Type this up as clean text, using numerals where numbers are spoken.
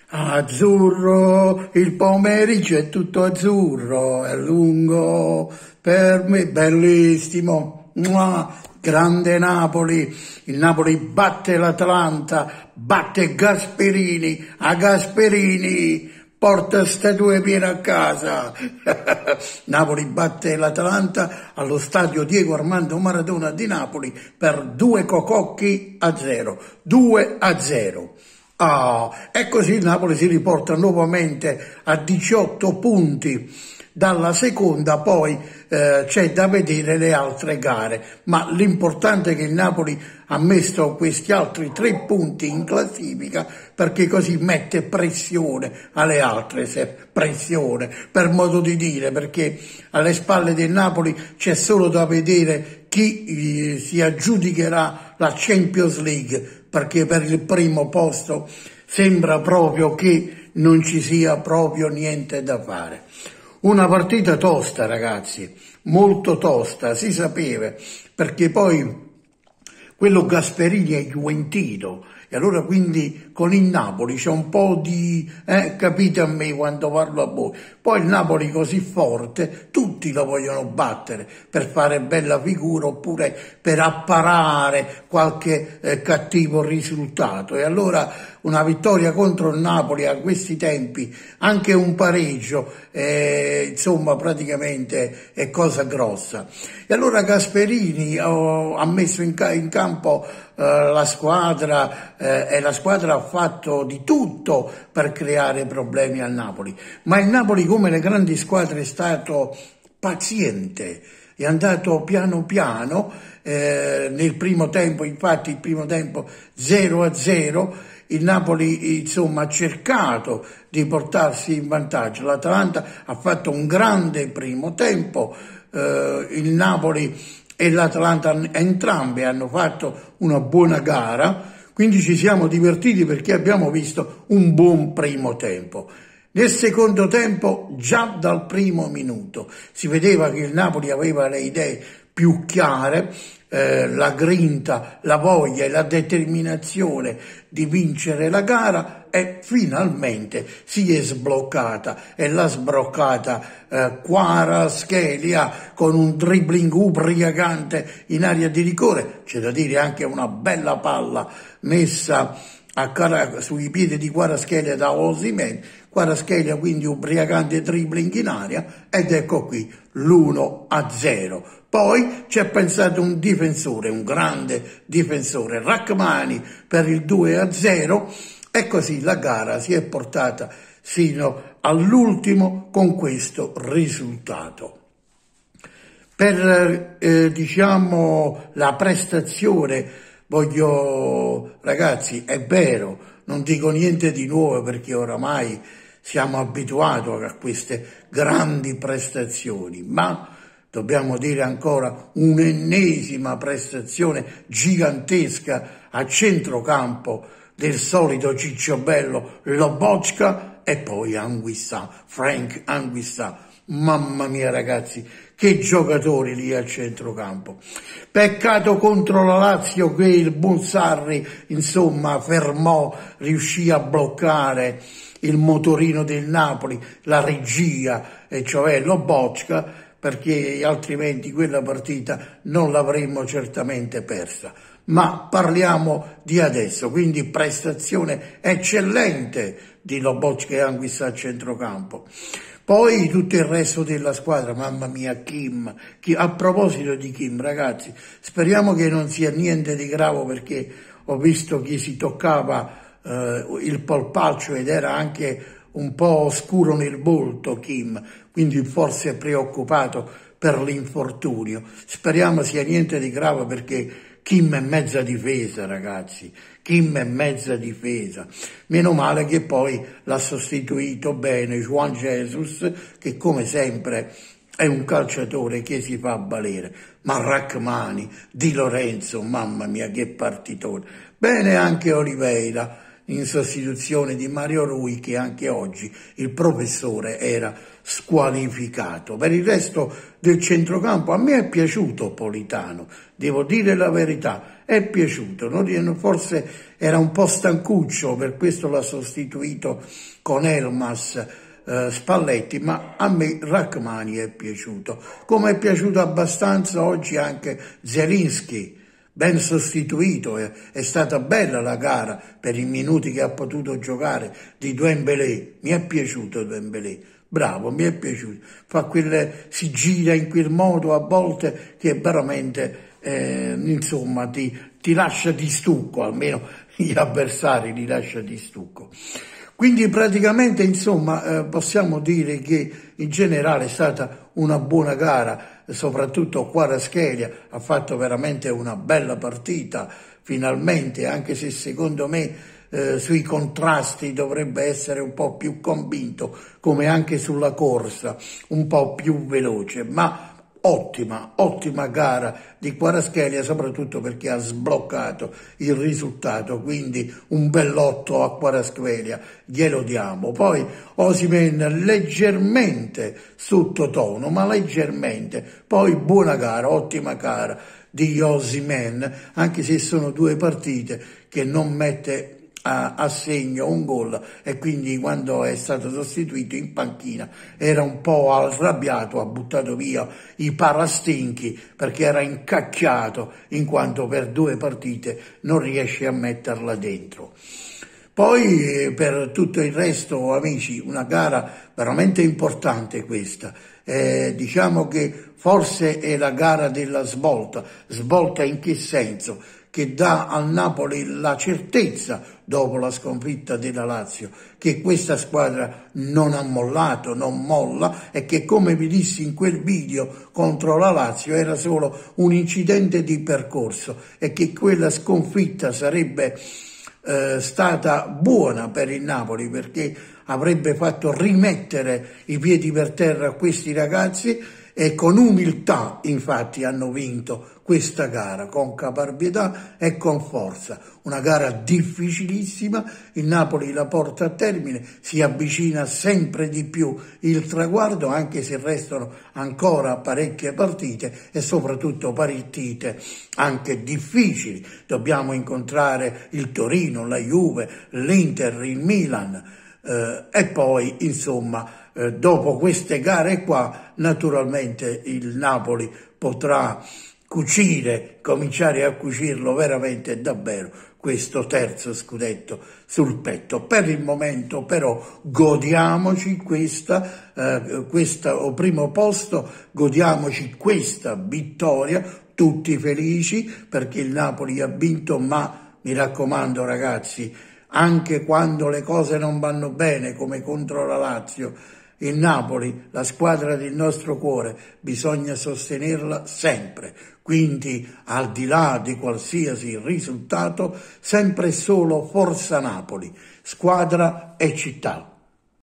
Azzurro, il pomeriggio è tutto azzurro, è lungo per me, bellissimo. Mua, grande Napoli, il Napoli batte l'Atalanta, batte Gasperini, a Gasperini, porta ste due piene a casa. Napoli batte l'Atalanta allo stadio Diego Armando Maradona di Napoli per 2-0. 2-0. E così il Napoli si riporta nuovamente a 18 punti dalla seconda, poi c'è da vedere le altre gare, ma l'importante è che il Napoli ha messo questi altri 3 punti in classifica perché così mette pressione alle altre, pressione per modo di dire, perché alle spalle del Napoli c'è solo da vedere chi si aggiudicherà la Champions League, perché per il primo posto sembra proprio che non ci sia proprio niente da fare. Una partita tosta, ragazzi, molto tosta, si sapeva, perché poi quello Gasperini è juventino, e allora quindi con il Napoli c'è un po' di, capite a me quando parlo a voi, poi il Napoli così forte, tutti lo vogliono battere per fare bella figura oppure per apparare qualche cattivo risultato, e allora una vittoria contro il Napoli a questi tempi, anche un pareggio, insomma praticamente è cosa grossa. E allora Gasperini ha messo in campo la squadra, e la squadra ha fatto di tutto per creare problemi al Napoli, ma il Napoli, come le grandi squadre, è stato paziente, è andato piano piano, nel primo tempo, infatti il primo tempo 0-0, il Napoli insomma ha cercato di portarsi in vantaggio, l'Atalanta ha fatto un grande primo tempo, il Napoli e l'Atalanta entrambi hanno fatto una buona gara, quindi ci siamo divertiti perché abbiamo visto un buon primo tempo. Nel secondo tempo, già dal primo minuto, si vedeva che il Napoli aveva le idee più chiare, la grinta, la voglia e la determinazione di vincere la gara, e finalmente si è sbloccata, e l'ha sbloccata Kvaratskhelia con un dribbling ubriacante in area di rigore, c'è da dire anche una bella palla messa sui piedi di Kvaratskhelia da Osimhen, Kvaratskhelia quindi ubriacante dribbling in aria, ed ecco qui l'1-0. Poi ci ha pensato un difensore, un grande difensore, Rrahmani, per il 2-0, e così la gara si è portata sino all'ultimo con questo risultato. Per diciamo la prestazione, ragazzi, è vero, non dico niente di nuovo perché oramai siamo abituati a queste grandi prestazioni, ma dobbiamo dire ancora un'ennesima prestazione gigantesca a centrocampo del solito cicciobello Lobotka, e poi Anguissa, Frank Anguissa. Mamma mia, ragazzi, che giocatori lì al centrocampo. Peccato contro la Lazio che il buon Sarri, insomma, riuscì a bloccare il motorino del Napoli, la regia, e cioè Lobotka, perché altrimenti quella partita non l'avremmo certamente persa. Ma parliamo di adesso, quindi prestazione eccellente di Lobotka e Anguissa a centrocampo. Poi tutto il resto della squadra, mamma mia, Kim. A proposito di Kim, ragazzi, speriamo che non sia niente di grave, perché ho visto che si toccava il polpaccio ed era anche un po' scuro nel volto Kim, quindi forse è preoccupato per l'infortunio. Speriamo sia niente di grave, perché Kim è mezza difesa, ragazzi, Kim è mezza difesa. Meno male che poi l'ha sostituito bene Juan Jesus, che come sempre è un calciatore che si fa valere. Ma Rrahmani, Di Lorenzo, mamma mia che partitone. Bene anche Oliveira, in sostituzione di Mario Rui, che anche oggi il professore era squalificato. Per il resto del centrocampo a me è piaciuto Politano, devo dire la verità, è piaciuto, forse era un po' stancuccio, per questo l'ha sostituito con Elmas Spalletti, ma a me Rachmani è piaciuto, come è piaciuto abbastanza oggi anche Zielinski, ben sostituito. È stata bella la gara per i minuti che ha potuto giocare di Dembélé, mi è piaciuto Dembélé, bravo, mi è piaciuto, si gira in quel modo a volte che veramente insomma ti lascia di stucco, almeno gli avversari li lascia di stucco. Quindi praticamente insomma possiamo dire che in generale è stata una buona gara, soprattutto Kvaratskhelia ha fatto veramente una bella partita, finalmente, anche se secondo me sui contrasti dovrebbe essere un po' più convinto, come anche sulla corsa, un po' più veloce, ma ottima gara di Kvaratskhelia, soprattutto perché ha sbloccato il risultato, quindi un bell'otto a Kvaratskhelia, glielo diamo. Poi Osimhen leggermente sottotono, ma leggermente, poi buona gara, ottima gara di Osimhen, anche se sono due partite che non mette a segno un gol, e quindi quando è stato sostituito in panchina era un po' arrabbiato, ha buttato via i parastinchi perché era incacchiato in quanto per due partite non riesce a metterla dentro. Poi per tutto il resto, amici, una gara veramente importante questa. Diciamo che forse è la gara della svolta in che senso? Che dà al Napoli la certezza, dopo la sconfitta della Lazio, che questa squadra non ha mollato, non molla, e che, come vi dissi in quel video contro la Lazio, era solo un incidente di percorso e che quella sconfitta sarebbe stata buona per il Napoli, perché avrebbe fatto rimettere i piedi per terra a questi ragazzi, e con umiltà infatti hanno vinto questa gara, con caparbietà e con forza. Una gara difficilissima, il Napoli la porta a termine, si avvicina sempre di più il traguardo, anche se restano ancora parecchie partite e soprattutto partite anche difficili. Dobbiamo incontrare il Torino, la Juve, l'Inter, il Milan, e poi insomma dopo queste gare qua naturalmente il Napoli potrà cominciare a cucirlo veramente davvero questo terzo scudetto sul petto. Per il momento però godiamoci questo primo posto, godiamoci questa vittoria, tutti felici perché il Napoli ha vinto, ma mi raccomando ragazzi, anche quando le cose non vanno bene, come contro la Lazio, il Napoli, la squadra del nostro cuore, bisogna sostenerla sempre. Quindi, al di là di qualsiasi risultato, sempre e solo forza Napoli, squadra e città.